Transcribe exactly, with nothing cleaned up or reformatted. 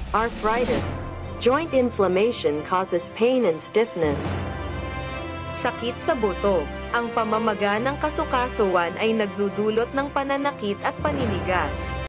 Arthritis. Joint inflammation causes pain and stiffness. Sakit sa buto. Ang pamamaga ng kasukasuan ay nagdudulot ng pananakit at paninigas.